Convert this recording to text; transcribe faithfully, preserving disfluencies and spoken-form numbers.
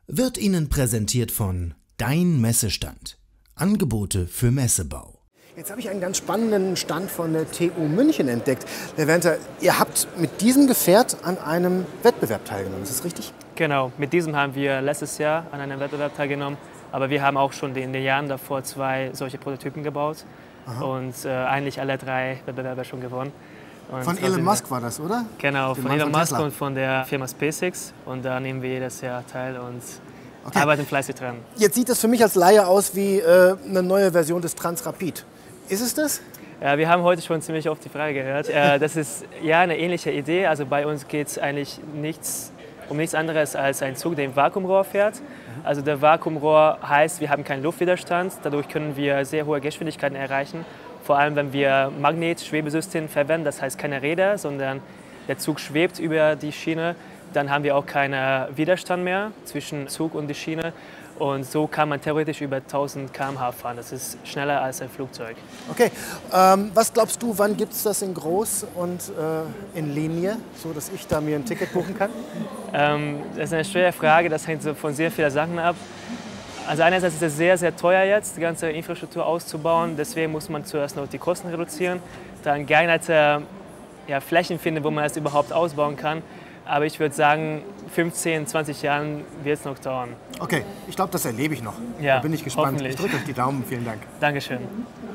wird Ihnen präsentiert von Dein Messestand. Angebote für Messebau. Jetzt habe ich einen ganz spannenden Stand von der T U München entdeckt. Herr Wernter, ihr habt mit diesem Gefährt an einem Wettbewerb teilgenommen, ist das richtig? Genau, mit diesem haben wir letztes Jahr an einem Wettbewerb teilgenommen. Aber wir haben auch schon in den Jahren davor zwei solche Prototypen gebaut. Aha. Und äh, eigentlich alle drei Wettbewerbe schon gewonnen. Und von Elon Musk war das, oder? Genau, Den von Mann Elon von Musk Tesla. und von der Firma SpaceX. Und da nehmen wir jedes Jahr teil und Okay. arbeiten fleißig dran. Jetzt sieht das für mich als Laie aus wie äh, eine neue Version des Transrapid. Ist es das? Ja, wir haben heute schon ziemlich oft die Frage gehört. Äh, das ist ja eine ähnliche Idee. Also bei uns geht es eigentlich nichts, um nichts anderes als ein Zug, der im Vakuumrohr fährt. Also der Vakuumrohr heißt, wir haben keinen Luftwiderstand. Dadurch können wir sehr hohe Geschwindigkeiten erreichen. Vor allem, wenn wir Magnet-Schwebesystem verwenden. Das heißt keine Räder, sondern der Zug schwebt über die Schiene. Dann haben wir auch keinen Widerstand mehr zwischen Zug und die Schiene. Und so kann man theoretisch über tausend Kilometer pro Stunde fahren. Das ist schneller als ein Flugzeug. Okay, ähm, was glaubst du, wann gibt es das in groß und äh, in Linie, so dass ich da mir ein Ticket buchen kann? Ähm, das ist eine schwere Frage, das hängt so von sehr vielen Sachen ab. Also einerseits ist es sehr, sehr teuer jetzt, die ganze Infrastruktur auszubauen. Deswegen muss man zuerst noch die Kosten reduzieren, dann geeignete ja, Flächen finden, wo man das überhaupt ausbauen kann. Aber ich würde sagen, fünfzehn, zwanzig Jahren wird es noch dauern. Okay, ich glaube, das erlebe ich noch. Ja, da bin ich gespannt. hoffentlich. Ich drücke euch die Daumen. Vielen Dank. Dankeschön.